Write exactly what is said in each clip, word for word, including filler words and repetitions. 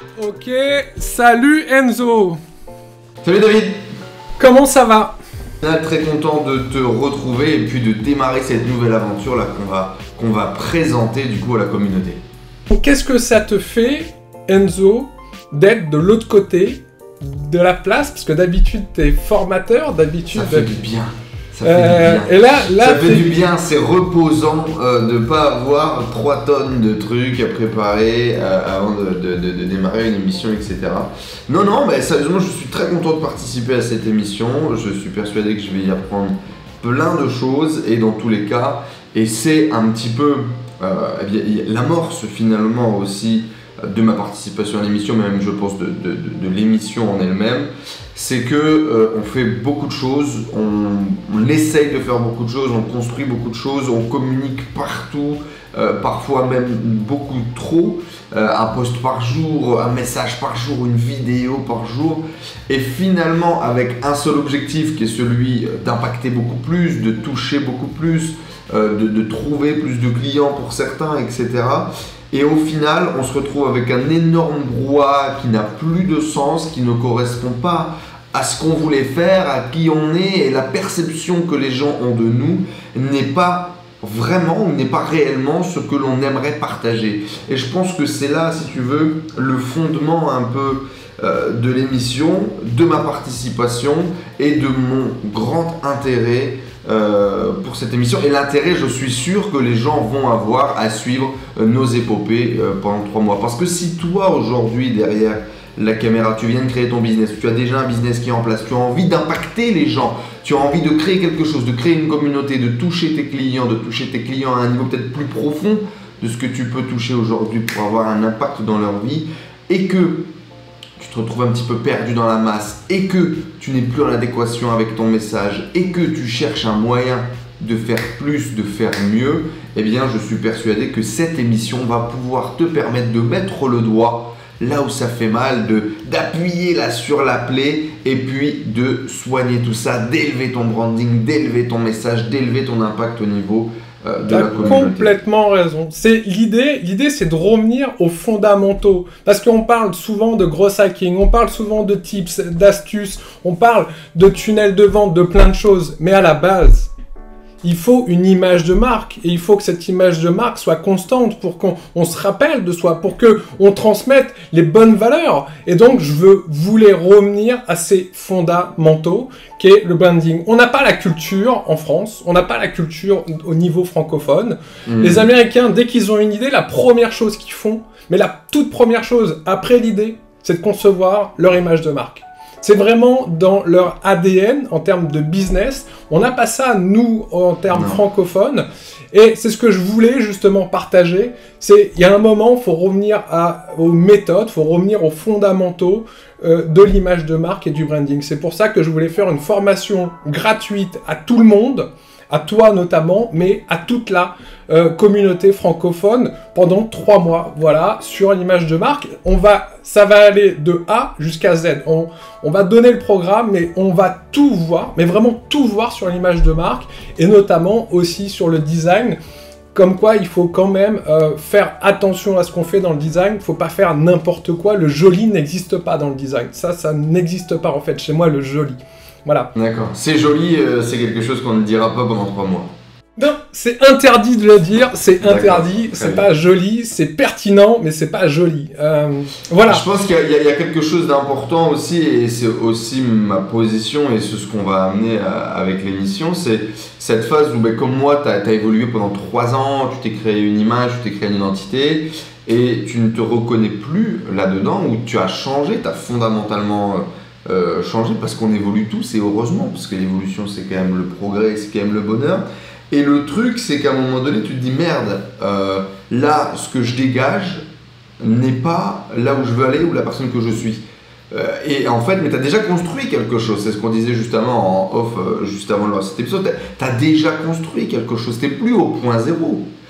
Ok, salut Enzo. Salut David. Comment ça va? Très content de te retrouver et puis de démarrer cette nouvelle aventure là qu'on va, qu'on va présenter du coup à la communauté. Qu'est-ce que ça te fait, Enzo, d'être de l'autre côté de la place? Parce que d'habitude t'es formateur, d'habitude... Ça fait du bien. Ça fait euh, du bien. Et là, là, ça fait du bien, c'est reposant euh, de ne pas avoir trois tonnes de trucs à préparer euh, avant de, de, de, de démarrer une émission, et cetera. Non, non, mais sérieusement, je suis très content de participer à cette émission. Je suis persuadé que je vais y apprendre plein de choses et dans tous les cas, et c'est un petit peu euh, l'amorce finalement aussi de ma participation à l'émission, même je pense de, de, de, de l'émission en elle-même. C'est que euh, on fait beaucoup de choses, on, on essaye de faire beaucoup de choses, on construit beaucoup de choses, on communique partout, euh, parfois même beaucoup trop, euh, un post par jour, un message par jour, une vidéo par jour, et finalement avec un seul objectif qui est celui d'impacter beaucoup plus, de toucher beaucoup plus, euh, de, de trouver plus de clients pour certains, et cetera. Et au final, on se retrouve avec un énorme brouhaha qui n'a plus de sens, qui ne correspond pas à ce qu'on voulait faire, à qui on est, et la perception que les gens ont de nous n'est pas vraiment ou n'est pas réellement ce que l'on aimerait partager. Et je pense que c'est là, si tu veux, le fondement un peu euh, de l'émission, de ma participation et de mon grand intérêt Euh, pour cette émission, et l'intérêt, je suis sûr que les gens vont avoir à suivre euh, nos épopées euh, pendant trois mois. Parce que si toi aujourd'hui derrière la caméra, tu viens de créer ton business, tu as déjà un business qui est en place, tu as envie d'impacter les gens, tu as envie de créer quelque chose, de créer une communauté, de toucher tes clients, de toucher tes clients à un niveau peut-être plus profond de ce que tu peux toucher aujourd'hui pour avoir un impact dans leur vie, et que tu te retrouves un petit peu perdu dans la masse et que tu n'es plus en adéquation avec ton message et que tu cherches un moyen de faire plus, de faire mieux, eh bien je suis persuadé que cette émission va pouvoir te permettre de mettre le doigt là où ça fait mal, de d'appuyer là sur la plaie et puis de soigner tout ça, d'élever ton branding, d'élever ton message, d'élever ton impact au niveau de tu as complètement raison. C'est l'idée, l'idée c'est de revenir aux fondamentaux. Parce qu'on parle souvent de gros hacking, on parle souvent de tips, d'astuces, on parle de tunnels de vente, de plein de choses. Mais à la base, il faut une image de marque. Et il faut que cette image de marque soit constante pour qu'on on se rappelle de soi, pour qu'on transmette les bonnes valeurs. Et donc, je veux, voulais revenir à ces fondamentaux, qui est le branding. On n'a pas la culture en France, on n'a pas la culture au niveau francophone. Mmh. Les Américains, dès qu'ils ont une idée, la première chose qu'ils font, mais la toute première chose après l'idée, c'est de concevoir leur image de marque. C'est vraiment dans leur A D N en termes de business. On n'a pas ça, nous, en termes non. francophones. Et c'est ce que je voulais justement partager. C'est il y a un moment, il faut revenir à, aux méthodes, il faut revenir aux fondamentaux euh, de l'image de marque et du branding. C'est pour ça que je voulais faire une formation gratuite à tout le monde, à toi notamment, mais à toute la euh, communauté francophone pendant trois mois, voilà, sur l'image de marque. On va, ça va aller de A jusqu'à Z. On, on va donner le programme, mais on va tout voir, mais vraiment tout voir sur l'image de marque, et notamment aussi sur le design. Comme quoi, il faut quand même euh, faire attention à ce qu'on fait dans le design. Il ne faut pas faire n'importe quoi. Le joli n'existe pas dans le design. Ça, ça n'existe pas en fait. Chez moi, le joli. Voilà. D'accord. C'est joli, euh, c'est quelque chose qu'on ne dira pas pendant trois mois. Non, c'est interdit de le dire, c'est interdit, c'est pas joli, c'est pertinent, mais c'est pas joli. Euh, voilà. Je pense qu'il y, y a quelque chose d'important aussi, et c'est aussi ma position, et c'est ce qu'on va amener à, avec l'émission, c'est cette phase où, ben, comme moi, tu as, as évolué pendant trois ans, tu t'es créé une image, tu t'es créé une identité, et tu ne te reconnais plus là-dedans, où tu as changé, tu as fondamentalement... Euh, changé, parce qu'on évolue tous, et heureusement, parce que l'évolution c'est quand même le progrès, c'est quand même le bonheur. Et le truc c'est qu'à un moment donné tu te dis merde, euh, là ce que je dégage n'est pas là où je veux aller ou la personne que je suis. Euh, et en fait, mais tu as déjà construit quelque chose, c'est ce qu'on disait justement en off, euh, juste avant cette épisode, tu as déjà construit quelque chose, tu n'es plus au point zéro.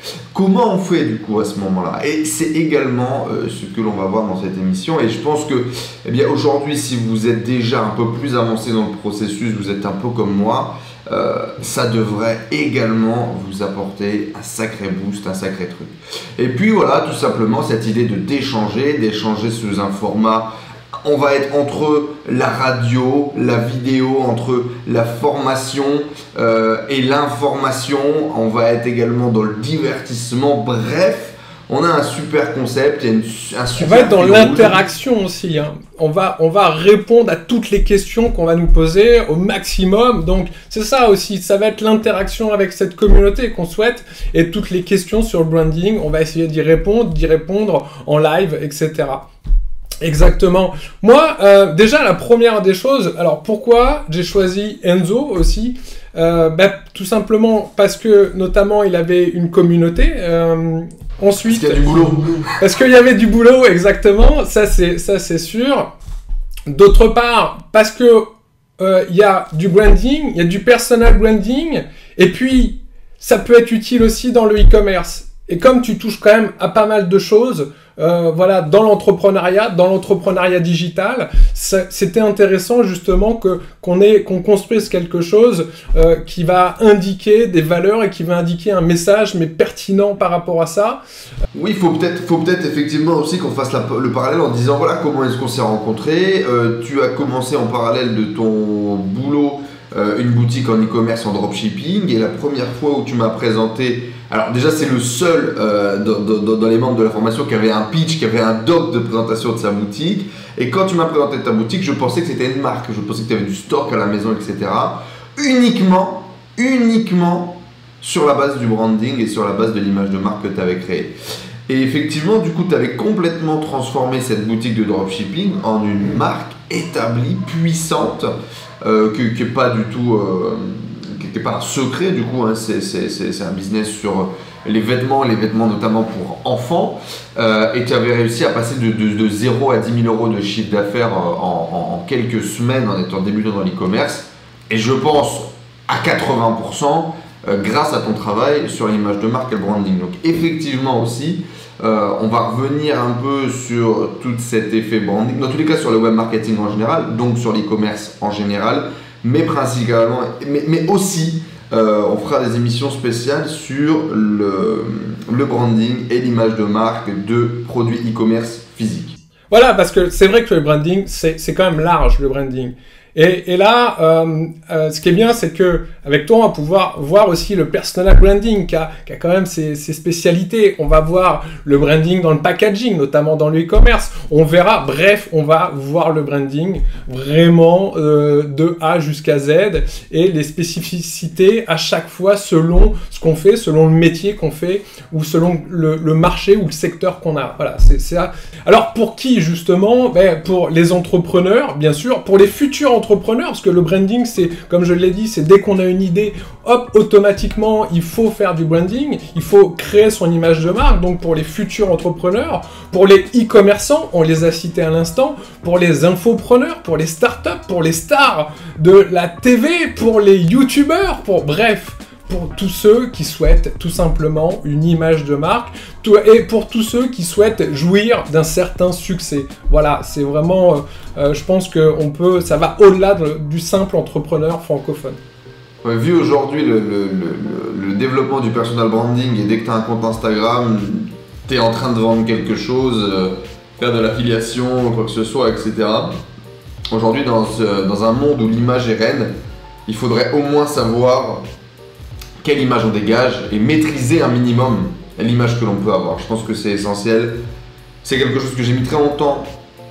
Comment on fait du coup à ce moment-là? Et c'est également euh, ce que l'on va voir dans cette émission. Et je pense que, eh bien, aujourd'hui, si vous êtes déjà un peu plus avancé dans le processus, vous êtes un peu comme moi, euh, ça devrait également vous apporter un sacré boost, un sacré truc. Et puis voilà, tout simplement cette idée de d'échanger, d'échanger sous un format. On va être entre la radio, la vidéo, entre la formation euh, et l'information. On va être également dans le divertissement. Bref, on a un super concept. Il y a une, un super on va être dans l'interaction aussi. Hein. On va, on va répondre à toutes les questions qu'on va nous poser au maximum. Donc, c'est ça aussi. Ça va être l'interaction avec cette communauté qu'on souhaite. Et toutes les questions sur le branding, on va essayer d'y répondre, d'y répondre en live, et cetera. Exactement. Moi, euh, déjà, la première des choses, alors pourquoi j'ai choisi Enzo aussi euh, bah, tout simplement parce que, notamment, il avait une communauté. Euh, ensuite, parce qu'il y a du boulot. Parce qu'il y avait du boulot, exactement. Ça, c'est ça, c'est sûr. D'autre part, parce que euh, il y a du branding, il y a du personal branding, et puis, ça peut être utile aussi dans le e-commerce. Et comme tu touches quand même à pas mal de choses, euh, voilà, dans l'entrepreneuriat, dans l'entrepreneuriat digital, c'était intéressant justement que qu'on ait, qu'on construise quelque chose euh, qui va indiquer des valeurs et qui va indiquer un message, mais pertinent par rapport à ça. Oui, il faut peut-être, faut peut-être effectivement aussi qu'on fasse la, le parallèle en disant voilà comment est-ce qu'on s'est rencontrés. Euh, tu as commencé en parallèle de ton boulot euh, une boutique en e-commerce, en dropshipping, et la première fois où tu m'as présenté. Alors déjà c'est le seul euh, dans, dans, dans les membres de la formation qui avait un pitch, qui avait un doc de présentation de sa boutique. Et quand tu m'as présenté ta boutique, je pensais que c'était une marque, je pensais que tu avais du stock à la maison, et cetera. Uniquement, uniquement sur la base du branding et sur la base de l'image de marque que tu avais créée. Et effectivement, du coup, tu avais complètement transformé cette boutique de dropshipping en une marque établie, puissante, euh, que, que pas du tout... Euh, qui n'est pas un secret du coup, hein, c'est un business sur les vêtements, les vêtements notamment pour enfants, euh, et tu avais réussi à passer de, de, de zéro à dix mille euros de chiffre d'affaires en, en, en quelques semaines en étant débutant dans l'e-commerce, et je pense à quatre-vingts pour cent euh, grâce à ton travail sur l'image de marque et le branding. Donc effectivement aussi, euh, on va revenir un peu sur tout cet effet branding, dans tous les cas sur le web marketing en général, donc sur l'e-commerce en général, mais principalement, mais, mais aussi, euh, on fera des émissions spéciales sur le, le branding et l'image de marque de produits e-commerce physiques. Voilà, parce que c'est vrai que le branding, c'est quand même large, le branding. Et, et là, euh, euh, ce qui est bien, c'est que avec toi, on va pouvoir voir aussi le personal branding qui a, qui a quand même ses, ses spécialités. On va voir le branding dans le packaging, notamment dans le e-commerce. On verra, bref, on va voir le branding vraiment euh, de A jusqu'à Z et les spécificités à chaque fois selon ce qu'on fait, selon le métier qu'on fait ou selon le, le marché ou le secteur qu'on a. Voilà, c'est ça. Alors pour qui justement? Ben, pour les entrepreneurs, bien sûr, pour les futurs entrepreneurs. entrepreneur, parce que le branding, c'est, comme je l'ai dit, c'est dès qu'on a une idée, hop, automatiquement, il faut faire du branding, il faut créer son image de marque, donc pour les futurs entrepreneurs, pour les e-commerçants, on les a cités à l'instant, pour les infopreneurs, pour les startups, pour les stars de la T V, pour les youtubeurs, pour, bref, pour tous ceux qui souhaitent tout simplement une image de marque et pour tous ceux qui souhaitent jouir d'un certain succès. Voilà, c'est vraiment, euh, euh, je pense que on peut, ça va au-delà de, du simple entrepreneur francophone. Ouais, vu aujourd'hui le, le, le, le développement du personal branding et dès que tu as un compte Instagram, tu es en train de vendre quelque chose, euh, faire de l'affiliation, quoi que ce soit, et cetera. Aujourd'hui, dans, ce, dans un monde où l'image est reine, il faudrait au moins savoir quelle image on dégage et maîtriser un minimum l'image que l'on peut avoir. Je pense que c'est essentiel. C'est quelque chose que j'ai mis très longtemps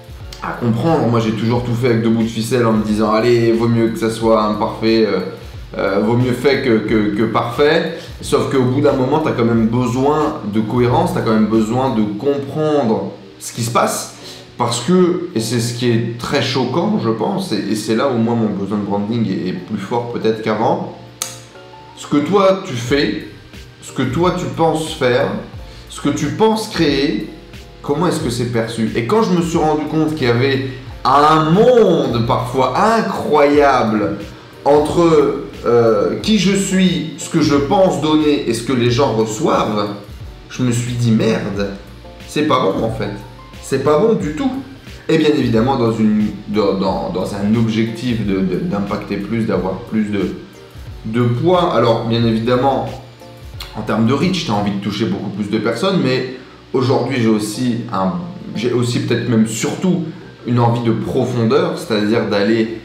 à comprendre. Moi, j'ai toujours tout fait avec deux bouts de ficelle en me disant allez, vaut mieux que ça soit imparfait, euh, euh, vaut mieux fait que, que, que parfait. Sauf qu'au bout d'un moment, tu as quand même besoin de cohérence, tu as quand même besoin de comprendre ce qui se passe. Parce que, et c'est ce qui est très choquant, je pense, et, et c'est là où moi mon besoin de branding est, est plus fort peut-être qu'avant. Ce que toi tu fais, ce que toi tu penses faire, ce que tu penses créer, comment est-ce que c'est perçu? Et quand je me suis rendu compte qu'il y avait un monde parfois incroyable entre euh, qui je suis, ce que je pense donner et ce que les gens reçoivent, je me suis dit merde, c'est pas bon en fait, c'est pas bon du tout. Et bien évidemment dans, une, dans, dans, dans un objectif d'impacter plus, d'avoir plus de, de poids, alors bien évidemment en termes de reach, tu as envie de toucher beaucoup plus de personnes, mais aujourd'hui j'ai aussi, un, j'ai aussi peut-être même surtout une envie de profondeur, c'est-à-dire d'aller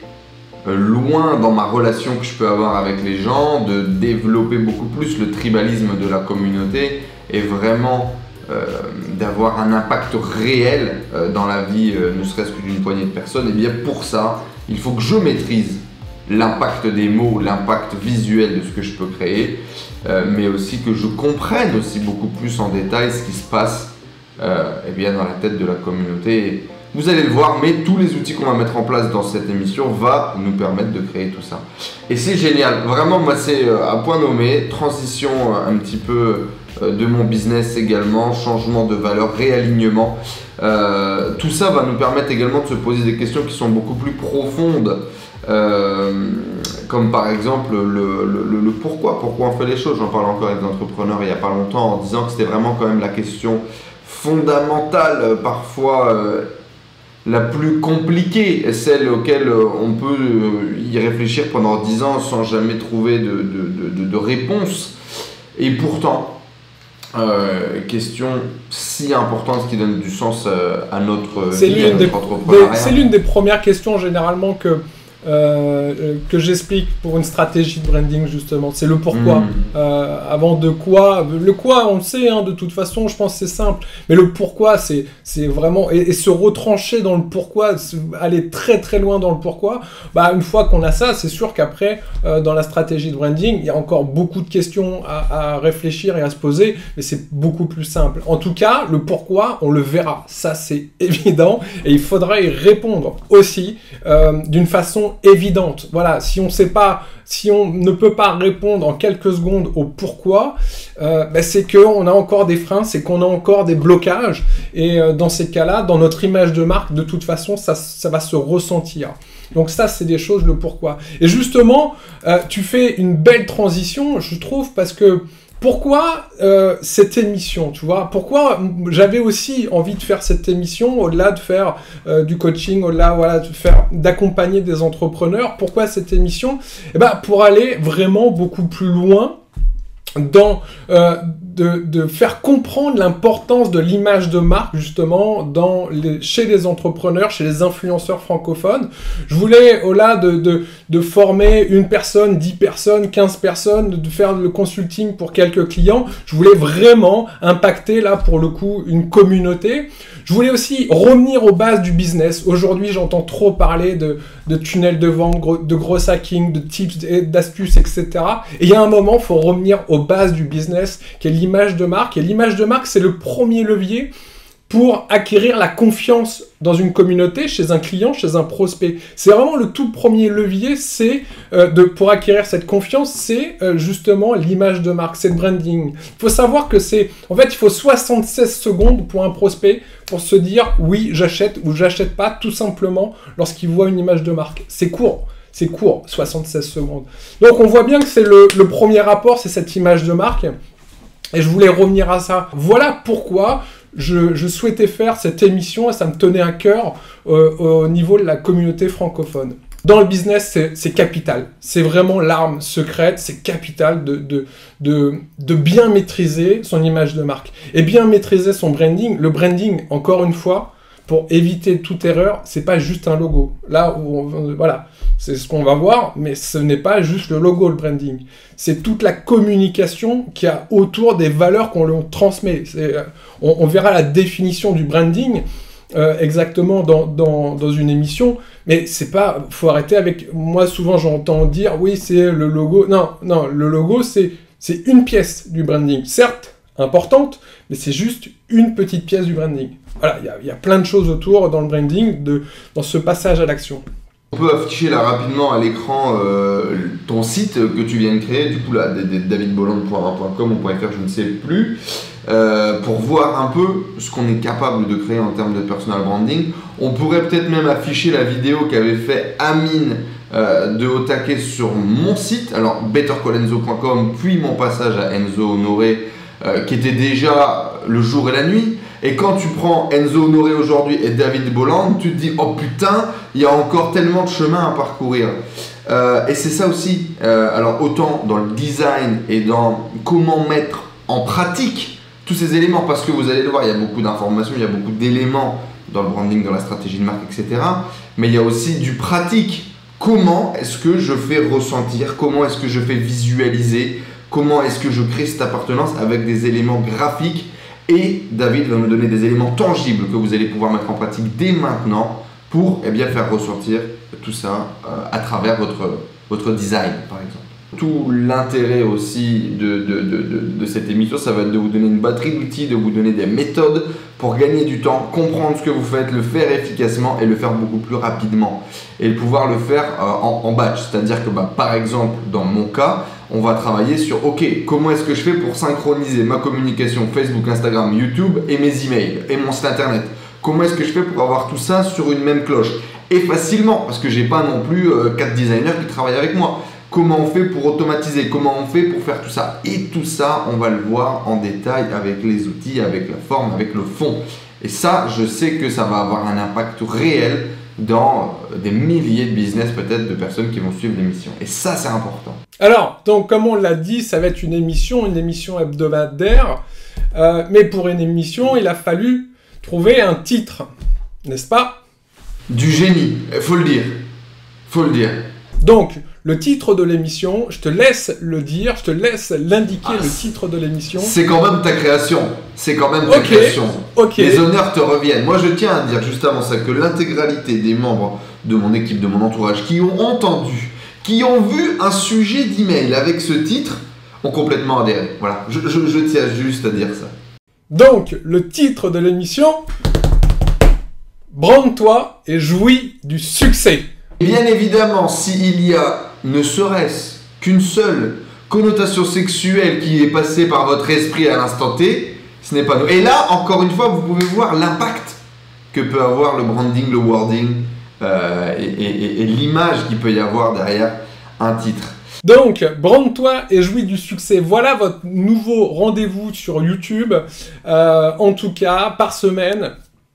loin dans ma relation que je peux avoir avec les gens, de développer beaucoup plus le tribalisme de la communauté et vraiment euh, d'avoir un impact réel euh, dans la vie, euh, ne serait-ce que d'une poignée de personnes. Et bien pour ça, il faut que je maîtrise l'impact des mots, l'impact visuel de ce que je peux créer, euh, mais aussi que je comprenne aussi beaucoup plus en détail ce qui se passe euh, eh bien dans la tête de la communauté. Vous allez le voir, mais tous les outils qu'on va mettre en place dans cette émission va nous permettre de créer tout ça. Et c'est génial, vraiment moi c'est euh, à point nommé, transition euh, un petit peu euh, de mon business également, changement de valeur, réalignement. Euh, tout ça va nous permettre également de se poser des questions qui sont beaucoup plus profondes. Euh, comme par exemple le, le, le, le pourquoi, pourquoi on fait les choses. J'en parlais encore avec des entrepreneurs il n'y a pas longtemps en disant que c'était vraiment quand même la question fondamentale, euh, parfois euh, la plus compliquée, celle auquel on peut y réfléchir pendant dix ans sans jamais trouver de, de, de, de réponse. Et pourtant, euh, question si importante qui donne du sens à notre vie, à notre entrepreneuriat. C'est l'une des premières questions généralement que Euh, que j'explique pour une stratégie de branding justement, c'est le pourquoi. Mmh. Euh, avant de quoi, le quoi on le sait hein, de toute façon, je pense que c'est simple, mais le pourquoi c'est c'est vraiment, et, et se retrancher dans le pourquoi, aller très très loin dans le pourquoi, bah une fois qu'on a ça, c'est sûr qu'après euh, dans la stratégie de branding, il y a encore beaucoup de questions à, à réfléchir et à se poser, mais c'est beaucoup plus simple. En tout cas, le pourquoi, on le verra, ça c'est évident, et il faudra y répondre aussi euh, d'une façon évidente. Voilà, si on sait pas, si on ne peut pas répondre en quelques secondes au pourquoi, euh, ben c'est qu'on a encore des freins, c'est qu'on a encore des blocages, et euh, dans ces cas-là, dans notre image de marque, de toute façon, ça, ça va se ressentir. Donc ça, c'est des choses, le pourquoi. Et justement, euh, tu fais une belle transition, je trouve, parce que pourquoi euh, cette émission, tu vois? Pourquoi j'avais aussi envie de faire cette émission, au-delà de faire euh, du coaching, au-delà voilà, de faire, d'accompagner des entrepreneurs? Pourquoi cette émission? Eh ben, pour aller vraiment beaucoup plus loin dans euh, de, de faire comprendre l'importance de l'image de marque justement dans les, chez les entrepreneurs, chez les influenceurs francophones. Je voulais, au-delà de, de, de former une personne, dix personnes, quinze personnes, de faire le consulting pour quelques clients, je voulais vraiment impacter là pour le coup une communauté. Je voulais aussi revenir aux bases du business. Aujourd'hui, j'entends trop parler de, de tunnels de vente, de gros hacking, de tips, d'astuces, et cetera. Et il y a un moment, il faut revenir aux bases du business, qui est l'image de marque. Et l'image de marque, c'est le premier levier pour acquérir la confiance dans une communauté, chez un client, chez un prospect. C'est vraiment le tout premier levier, c'est euh, de pour acquérir cette confiance, c'est euh, justement l'image de marque, c'est le branding. Il faut savoir que c'est, en fait, il faut soixante-seize secondes pour un prospect pour se dire oui, j'achète ou j'achète pas, tout simplement lorsqu'il voit une image de marque. C'est court. C'est court, soixante-seize secondes. Donc on voit bien que c'est le, le premier rapport, c'est cette image de marque. Et je voulais revenir à ça. Voilà pourquoi je, je souhaitais faire cette émission et ça me tenait à cœur euh, au niveau de la communauté francophone. Dans le business, c'est capital. C'est vraiment l'arme secrète, c'est capital de, de, de, de bien maîtriser son image de marque. Et bien maîtriser son branding. Le branding, encore une fois, pour éviter toute erreur, c'est pas juste un logo. Là, où on, voilà, c'est ce qu'on va voir, mais ce n'est pas juste le logo, le branding. C'est toute la communication qu'il y a autour des valeurs qu'on leur transmet. On, on verra la définition du branding euh, exactement dans, dans, dans une émission, mais c'est pas, faut arrêter avec, moi souvent j'entends dire, oui, c'est le logo. Non, non, le logo, c'est c'est une pièce du branding. Certes, importante, mais c'est juste une petite pièce du branding. Voilà, il y, y a plein de choses autour dans le branding, de, dans ce passage à l'action. On peut afficher là rapidement à l'écran euh, ton site que tu viens de créer, du coup là, david bolland point com ou .fr, je ne sais plus, euh, pour voir un peu ce qu'on est capable de créer en termes de personal branding. On pourrait peut-être même afficher la vidéo qu'avait fait Amine euh, de Au Taquet sur mon site, alors better call enzo point com, puis mon passage à Enzo Honoré euh, qui était déjà le jour et la nuit. Et quand tu prends Enzo Honoré aujourd'hui et David Bolland, tu te dis oh putain, il y a encore tellement de chemin à parcourir. Euh, et c'est ça aussi, euh, alors autant dans le design et dans comment mettre en pratique tous ces éléments, parce que vous allez le voir, il y a beaucoup d'informations, il y a beaucoup d'éléments dans le branding, dans la stratégie de marque, et cetera. Mais il y a aussi du pratique. Comment est-ce que je fais ressentir, comment est-ce que je fais visualiser, comment est-ce que je crée cette appartenance avec des éléments graphiques. Et David va nous donner des éléments tangibles que vous allez pouvoir mettre en pratique dès maintenant pour eh bien, faire ressortir tout ça euh, à travers votre, votre design, par exemple. Tout l'intérêt aussi de, de, de, de, de cette émission, ça va être de vous donner une batterie d'outils, de vous donner des méthodes pour gagner du temps, comprendre ce que vous faites, le faire efficacement et le faire beaucoup plus rapidement. Et pouvoir le faire euh, en, en batch, c'est-à-dire que bah, par exemple, dans mon cas, on va travailler sur ok, comment est-ce que je fais pour synchroniser ma communication Facebook, Instagram, YouTube et mes emails et mon site internet. Comment est-ce que je fais pour avoir tout ça sur une même cloche et facilement, parce que j'ai pas non plus euh, quatre designers qui travaillent avec moi. Comment on fait pour automatiser, comment on fait pour faire tout ça. Et tout ça, on va le voir en détail avec les outils, avec la forme, avec le fond. Et ça, je sais que ça va avoir un impact réel dans des milliers de business, peut-être, de personnes qui vont suivre l'émission. Et ça, c'est important. Alors, donc, comme on l'a dit, ça va être une émission, une émission hebdomadaire. Euh, mais pour une émission, il a fallu trouver un titre, n'est-ce pas? Du génie, faut le dire. Faut le dire. Donc, le titre de l'émission, je te laisse le dire, je te laisse l'indiquer, ah, le titre de l'émission. C'est quand même ta création. C'est quand même ta okay, création. Okay. Les honneurs te reviennent. Moi, je tiens à dire juste avant ça que l'intégralité des membres de mon équipe, de mon entourage, qui ont entendu, qui ont vu un sujet d'email avec ce titre, ont complètement adhéré. Voilà, je, je, je tiens juste à dire ça. Donc, le titre de l'émission, brande-toi et jouis du succès. Bien évidemment, s'il y a ne serait-ce qu'une seule connotation sexuelle qui est passée par votre esprit à l'instant T, ce n'est pas nous. Et là, encore une fois, vous pouvez voir l'impact que peut avoir le branding, le wording euh, et, et, et l'image qu'il peut y avoir derrière un titre. Donc, brande-toi et jouis du succès. Voilà votre nouveau rendez-vous sur YouTube, euh, en tout cas par semaine,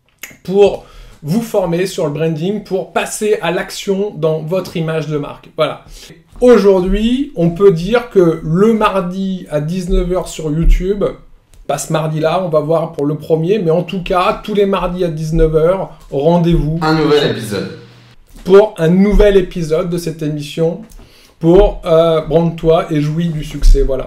pour vous former sur le branding, pour passer à l'action dans votre image de marque. Voilà. Aujourd'hui, on peut dire que le mardi à dix-neuf heures sur YouTube, pas ce mardi-là, on va voir pour le premier, mais en tout cas, tous les mardis à dix-neuf heures, rendez-vous. Un nouvel épisode. Pour un nouvel épisode de cette émission, pour euh, brande-toi et jouis du succès. Voilà.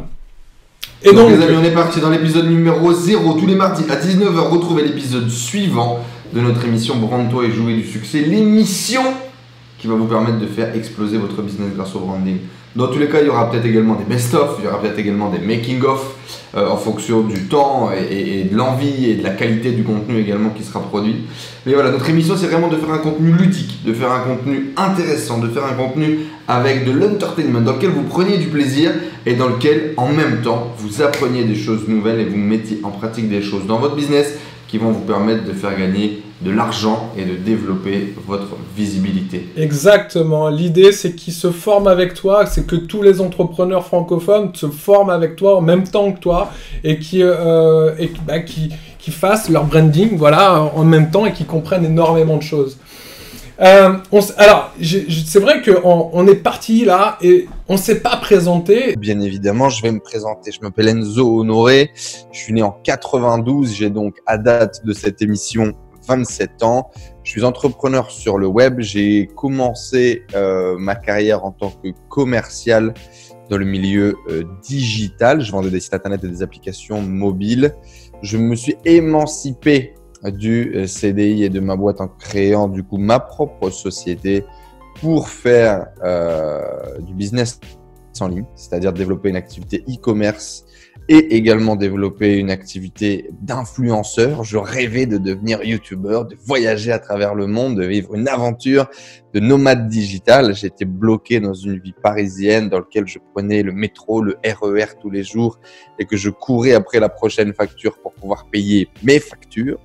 Et donc, donc les amis, on est parti dans l'épisode numéro zéro. Tous les mardis à dix-neuf heures, retrouvez l'épisode suivant de notre émission Brande-toi et jouis du succès. L'émission qui va vous permettre de faire exploser votre business grâce au branding. Dans tous les cas, il y aura peut-être également des best-of, il y aura peut-être également des making-of euh, en fonction du temps et, et, et de l'envie et de la qualité du contenu également qui sera produit. Mais voilà, notre émission, c'est vraiment de faire un contenu ludique, de faire un contenu intéressant, de faire un contenu avec de l'entertainment, dans lequel vous preniez du plaisir et dans lequel, en même temps, vous appreniez des choses nouvelles et vous mettiez en pratique des choses dans votre business qui vont vous permettre de faire gagner de l'argent et de développer votre visibilité. Exactement. L'idée, c'est qu'ils se forment avec toi, c'est que tous les entrepreneurs francophones se forment avec toi en même temps que toi et qui, euh, et, bah, qui, qui fassent leur branding, voilà, en même temps et qui comprennent énormément de choses. Euh, on, alors, c'est vrai qu'on on est parti là et on ne s'est pas présenté. Bien évidemment, je vais me présenter. Je m'appelle Enzo Honoré. Je suis né en quatre-vingt-douze. J'ai donc, à date de cette émission, vingt-sept ans. Je suis entrepreneur sur le web. J'ai commencé euh, ma carrière en tant que commercial dans le milieu euh, digital. Je vendais des sites internet et des applications mobiles. Je me suis émancipé du C D I et de ma boîte en créant du coup ma propre société pour faire euh, du business en ligne, c'est-à-dire développer une activité e-commerce et également développer une activité d'influenceur. Je rêvais de devenir youtubeur, de voyager à travers le monde, de vivre une aventure de nomade digital. J'étais bloqué dans une vie parisienne dans laquelle je prenais le métro, le R E R tous les jours et que je courais après la prochaine facture pour pouvoir payer mes factures.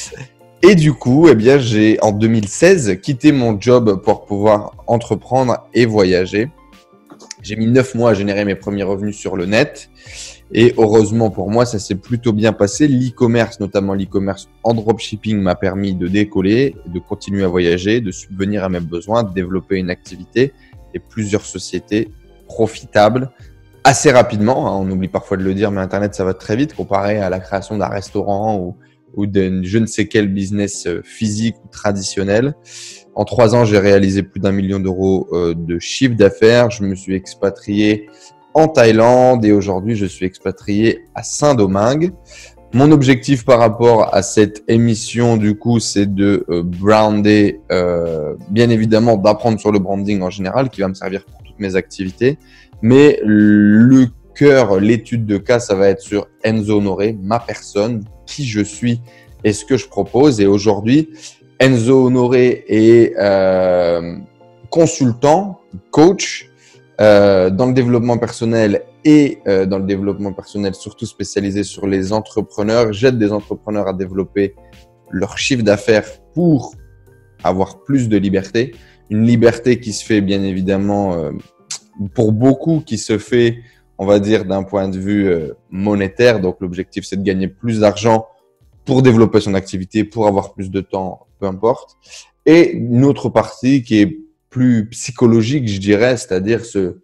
Et du coup, eh bien, j'ai en deux mille seize quitté mon job pour pouvoir entreprendre et voyager. J'ai mis neuf mois à générer mes premiers revenus sur le net. Et heureusement pour moi, ça s'est plutôt bien passé. L'e-commerce, notamment l'e-commerce en dropshipping, m'a permis de décoller, de continuer à voyager, de subvenir à mes besoins, de développer une activité et plusieurs sociétés profitables assez rapidement. On oublie parfois de le dire, mais Internet, ça va très vite comparé à la création d'un restaurant ou, ou d'un je ne sais quel business physique ou traditionnel. En trois ans, j'ai réalisé plus d'un million d'euros de chiffre d'affaires. Je me suis expatrié en Thaïlande et aujourd'hui, je suis expatrié à Saint-Domingue. Mon objectif par rapport à cette émission, du coup, c'est de euh, brander, euh, bien évidemment, d'apprendre sur le branding en général, qui va me servir pour toutes mes activités. Mais le cœur, l'étude de cas, ça va être sur Enzo Honoré, ma personne, qui je suis et ce que je propose. Et aujourd'hui, Enzo Honoré est euh, consultant, coach, Euh, dans le développement personnel et euh, dans le développement personnel surtout spécialisé sur les entrepreneurs. J'aide des entrepreneurs à développer leur chiffre d'affaires pour avoir plus de liberté. Une liberté qui se fait bien évidemment euh, pour beaucoup, qui se fait, on va dire, d'un point de vue euh, monétaire. Donc l'objectif, c'est de gagner plus d'argent pour développer son activité, pour avoir plus de temps, peu importe. Et une autre partie qui est plus psychologique, je dirais, c'est-à-dire se,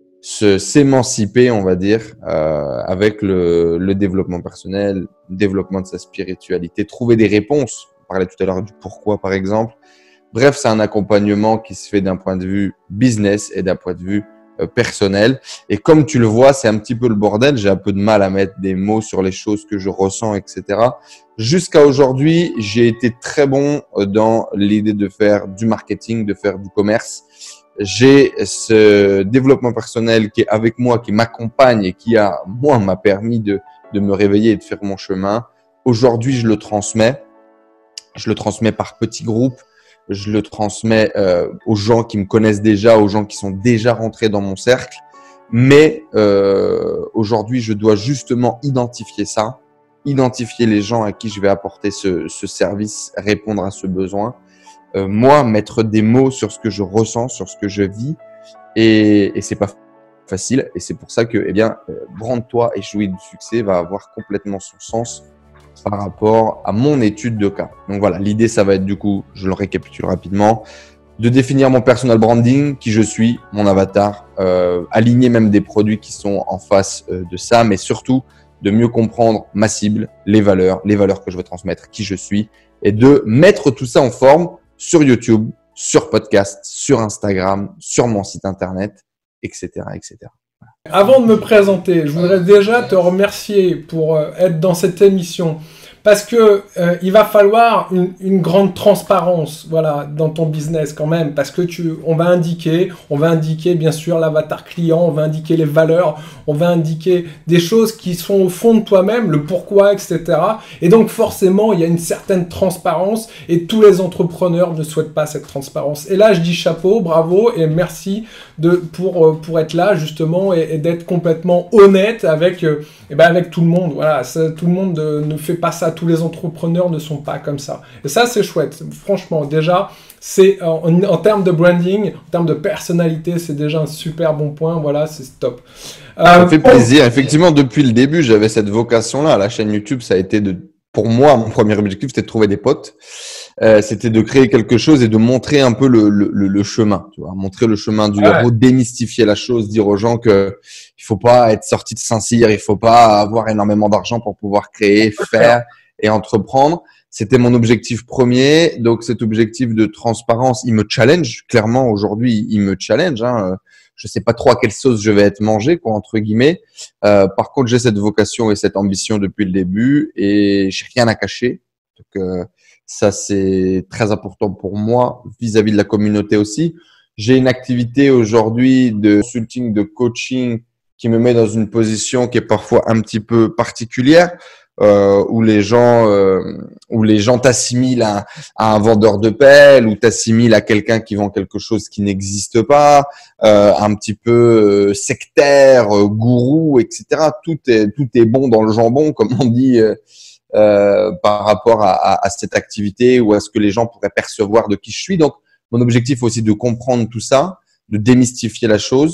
se s'émanciper, on va dire, euh, avec le, le développement personnel, le développement de sa spiritualité, trouver des réponses. On parlait tout à l'heure du pourquoi, par exemple. Bref, c'est un accompagnement qui se fait d'un point de vue business et d'un point de vue euh, personnel. Et comme tu le vois, c'est un petit peu le bordel. J'ai un peu de mal à mettre des mots sur les choses que je ressens, et cetera. Jusqu'à aujourd'hui, j'ai été très bon dans l'idée de faire du marketing, de faire du commerce. J'ai ce développement personnel qui est avec moi, qui m'accompagne et qui, a, moi, m'a permis de, de me réveiller et de faire mon chemin. Aujourd'hui, je le transmets. Je le transmets par petits groupes. Je le transmets euh, aux gens qui me connaissent déjà, aux gens qui sont déjà rentrés dans mon cercle. Mais euh, aujourd'hui, je dois justement identifier ça. Identifier les gens à qui je vais apporter ce, ce service, répondre à ce besoin. Euh, moi, mettre des mots sur ce que je ressens, sur ce que je vis, et, et c'est pas facile. Et c'est pour ça que, eh bien, euh, brande-toi et jouis du succès va avoir complètement son sens par rapport à mon étude de cas. Donc voilà, l'idée, ça va être du coup, je le récapitule rapidement, de définir mon personal branding, qui je suis, mon avatar, euh, aligner même des produits qui sont en face euh, de ça, mais surtout de mieux comprendre ma cible, les valeurs, les valeurs que je veux transmettre, qui je suis, et de mettre tout ça en forme sur YouTube, sur podcast, sur Instagram, sur mon site internet, et cetera, et cetera. Avant de me présenter, je voudrais déjà te remercier pour euh, être dans cette émission. Parce que euh, il va falloir une, une grande transparence, voilà, dans ton business quand même, parce que tu, on va indiquer, on va indiquer bien sûr l'avatar client, on va indiquer les valeurs, on va indiquer des choses qui sont au fond de toi-même, le pourquoi, et cetera. Et donc forcément, il y a une certaine transparence, et tous les entrepreneurs ne souhaitent pas cette transparence. Et là, je dis chapeau, bravo, et merci de pour pour être là justement et, et d'être complètement honnête avec euh, et ben avec tout le monde. Voilà, ça, tout le monde euh, ne fait pas ça. Tous les entrepreneurs ne sont pas comme ça. Et ça, c'est chouette. Franchement, déjà, c'est en, en termes de branding, en termes de personnalité, c'est déjà un super bon point. Voilà, c'est top. Euh, ça me fait plaisir. Effectivement, depuis le début, j'avais cette vocation-là. La chaîne YouTube, ça a été de, pour moi, mon premier objectif, c'était de trouver des potes. Euh, c'était de créer quelque chose et de montrer un peu le, le, le chemin, tu vois, montrer le chemin du héros, démystifier la chose, dire aux gens que il faut pas être sorti de Saint-Cyr, il faut pas avoir énormément d'argent pour pouvoir créer, faire et entreprendre. C'était mon objectif premier. Donc cet objectif de transparence, il me challenge clairement aujourd'hui, il me challenge. Hein. Je sais pas trop à quelle sauce je vais être mangé, quoi, entre guillemets. Euh, par contre, j'ai cette vocation et cette ambition depuis le début et j'ai rien à cacher. Donc euh, ça, c'est très important pour moi vis-à-vis de la communauté aussi. J'ai une activité aujourd'hui de consulting, de coaching qui me met dans une position qui est parfois un petit peu particulière, euh, où les gens, euh, où les gens t'assimilent à, à un vendeur de pelle, ou t'assimilent à quelqu'un qui vend quelque chose qui n'existe pas, euh, un petit peu euh, sectaire, euh, gourou, et cetera. Tout est, tout est bon dans le jambon, comme on dit. Euh, Euh, par rapport à, à, à cette activité ou à ce que les gens pourraient percevoir de qui je suis. Donc, mon objectif aussi de comprendre tout ça, de démystifier la chose,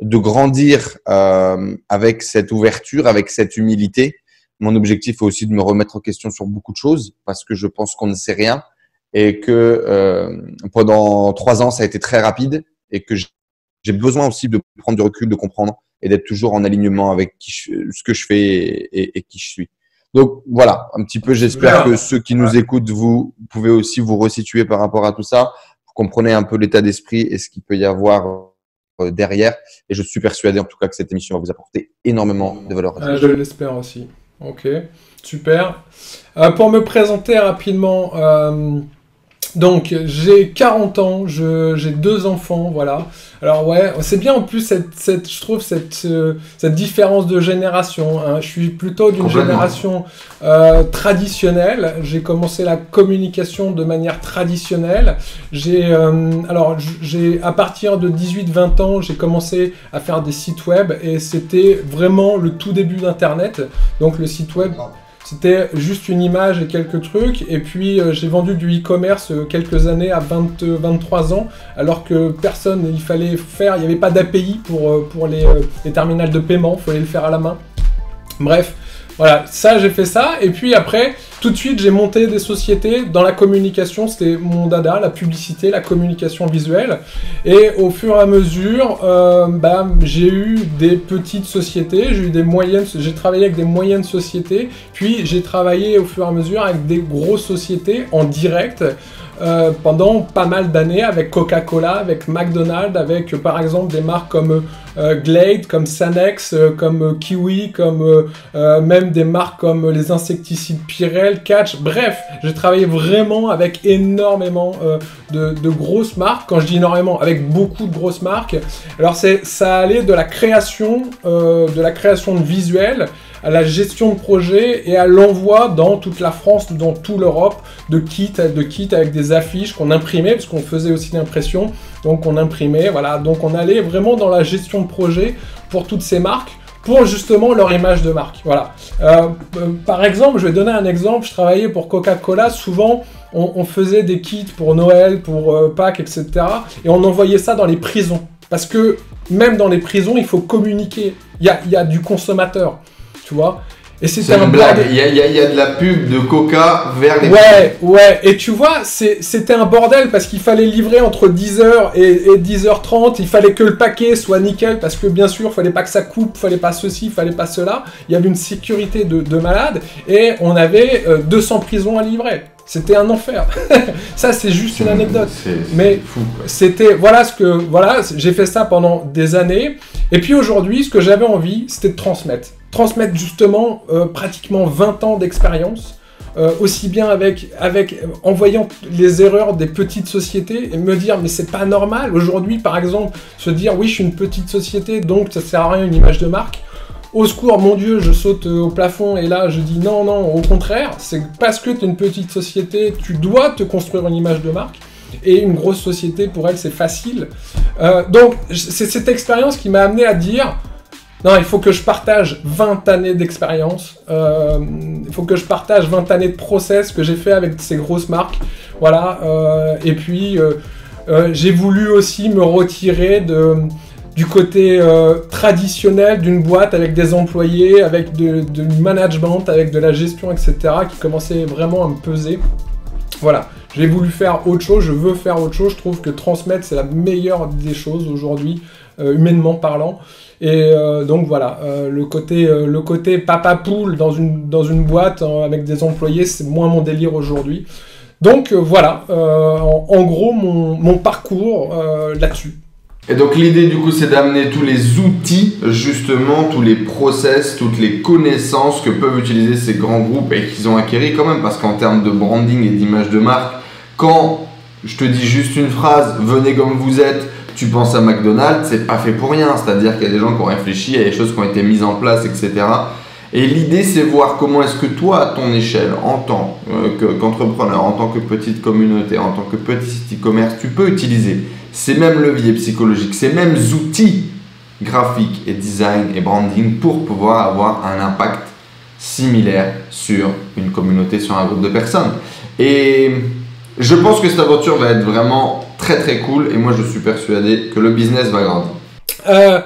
de grandir euh, avec cette ouverture, avec cette humilité. Mon objectif est aussi de me remettre en question sur beaucoup de choses parce que je pense qu'on ne sait rien et que euh, pendant trois ans, ça a été très rapide et que j'ai besoin aussi de prendre du recul, de comprendre et d'être toujours en alignement avec qui je, ce que je fais et, et, et qui je suis. Donc voilà, un petit peu, j'espère que ceux qui nous écoutent, vous pouvez aussi vous resituer par rapport à tout ça, pour comprendre un peu l'état d'esprit et ce qu'il peut y avoir derrière. Et je suis persuadé en tout cas que cette émission va vous apporter énormément de valeur. Ah, je l'espère aussi. Ok, super. Euh, pour me présenter rapidement, euh, donc j'ai quarante ans, je, j'ai deux enfants, voilà. Alors ouais, c'est bien en plus cette, cette je trouve cette, euh, cette différence de génération. Hein. Je suis plutôt d'une génération euh, traditionnelle. J'ai commencé la communication de manière traditionnelle. J'ai euh, alors j'ai à partir de dix-huit vingt ans, j'ai commencé à faire des sites web et c'était vraiment le tout début d'Internet. Donc le site web. C'était juste une image et quelques trucs, et puis euh, j'ai vendu du e-commerce euh, quelques années à vingt, vingt-trois ans, alors que personne, il fallait faire, il n'y avait pas d'A P I pour, euh, pour les, euh, les terminals de paiement, il fallait le faire à la main. Bref, voilà, ça j'ai fait ça, et puis après, tout de suite j'ai monté des sociétés dans la communication, c'était mon dada, la publicité, la communication visuelle, et au fur et à mesure, euh, bah, j'ai eu des petites sociétés, j'ai eu des moyennes, j'ai travaillé avec des moyennes sociétés, puis j'ai travaillé au fur et à mesure avec des grosses sociétés en direct, Euh, pendant pas mal d'années avec Coca-Cola, avec McDonald's, avec euh, par exemple des marques comme euh, Glade, comme Sanex, euh, comme euh, Kiwi, comme euh, euh, même des marques comme euh, les insecticides Pyrrell, Catch, bref, j'ai travaillé vraiment avec énormément euh, de, de grosses marques, quand je dis énormément, avec beaucoup de grosses marques. Alors c'est, ça allait de la création, euh, de la création de visuels, à la gestion de projet et à l'envoi dans toute la France, dans toute l'Europe, de kits, de kits avec des affiches qu'on imprimait, parce qu'on faisait aussi l'impression, donc on imprimait, voilà, donc on allait vraiment dans la gestion de projet pour toutes ces marques, pour justement leur image de marque, voilà. Euh, euh, par exemple, je vais donner un exemple, je travaillais pour Coca-Cola, souvent on, on faisait des kits pour Noël, pour euh, Pâques, et cetera, et on envoyait ça dans les prisons, parce que même dans les prisons, il faut communiquer, il y a, il y a du consommateur. Tu vois, et c'est un blague. Il y, a, il, y a, il y a de la pub de Coca vers les. Ouais, ouais. Et tu vois, c'était un bordel parce qu'il fallait livrer entre dix heures et, et dix heures trente. Il fallait que le paquet soit nickel parce que bien sûr, il fallait pas que ça coupe, il fallait pas ceci, il fallait pas cela. Il y avait une sécurité de, de malade et on avait euh, deux cents prisons à livrer. C'était un enfer. Ça, c'est juste une anecdote. Mais c'était, voilà ce que, voilà, j'ai fait ça pendant des années. Et puis aujourd'hui, ce que j'avais envie, c'était de transmettre. Transmettre justement euh, pratiquement vingt ans d'expérience, euh, aussi bien avec, avec euh, en voyant les erreurs des petites sociétés et me dire mais c'est pas normal. Aujourd'hui, par exemple, se dire oui, je suis une petite société, donc ça sert à rien une image de marque. Au secours, mon Dieu, je saute au plafond et là je dis non, non, au contraire, c'est parce que tu es une petite société, tu dois te construire une image de marque et une grosse société, pour elle, c'est facile. Euh, donc, c'est cette expérience qui m'a amené à dire non, il faut que je partage vingt années d'expérience, euh, il faut que je partage vingt années de process que j'ai fait avec ces grosses marques, voilà, euh, et puis euh, euh, j'ai voulu aussi me retirer de... du côté euh, traditionnel d'une boîte avec des employés, avec de, de management, avec de la gestion, et cetera, qui commençait vraiment à me peser. Voilà, j'ai voulu faire autre chose, je veux faire autre chose, je trouve que transmettre, c'est la meilleure des choses aujourd'hui, euh, humainement parlant. Et euh, donc voilà, euh, le côté, euh, le côté papa poule dans une, dans une boîte euh, avec des employés, c'est moins mon délire aujourd'hui. Donc euh, voilà, euh, en, en gros, mon, mon parcours euh, là-dessus. Et donc l'idée du coup c'est d'amener tous les outils, justement, tous les process, toutes les connaissances que peuvent utiliser ces grands groupes et qu'ils ont acquéris quand même, parce qu'en termes de branding et d'image de marque, quand je te dis juste une phrase, venez comme vous êtes, tu penses à McDonald's, c'est pas fait pour rien, c'est-à-dire qu'il y a des gens qui ont réfléchi, il y a des choses qui ont été mises en place, et cetera. Et l'idée c'est voir comment est-ce que toi, à ton échelle, en tant euh, qu'entrepreneur, en tant que petite communauté, en tant que petit site e-commerce, tu peux utiliser ces mêmes leviers psychologiques, ces mêmes outils graphiques et design et branding pour pouvoir avoir un impact similaire sur une communauté, sur un groupe de personnes. Et je pense que cette aventure va être vraiment très très cool et moi je suis persuadé que le business va grandir. Euh,